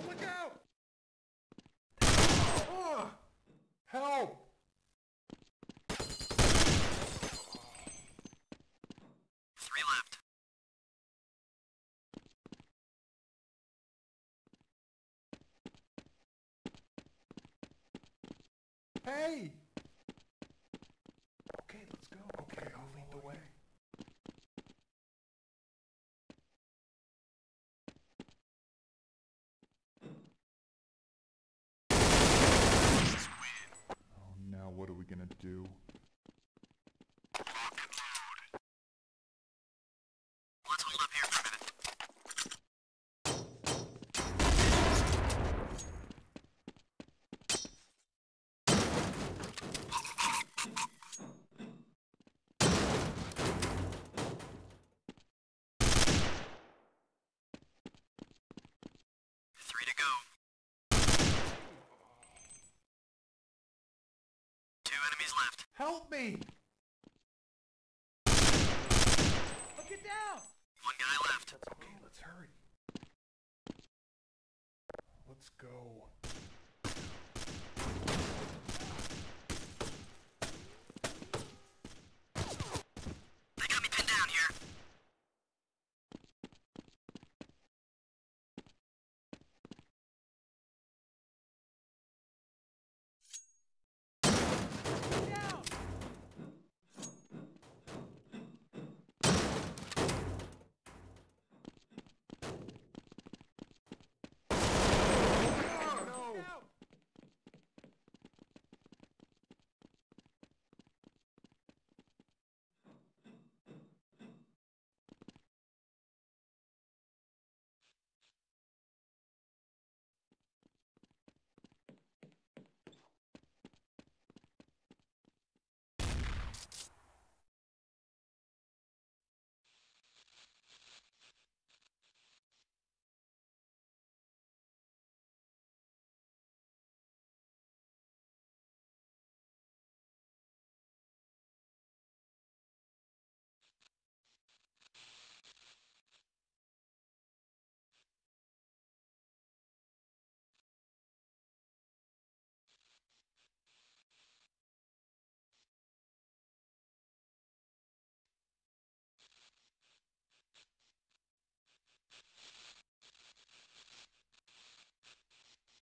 Look out! Ah! Help! Three left. Hey! Okay, let's go. Okay, I'll lead the way. Oh, now what are we gonna do? Let's hold up here for a minute. Three to go. Two enemies left. Help me! Look it down! One guy left. Okay, let's hurry. Let's go.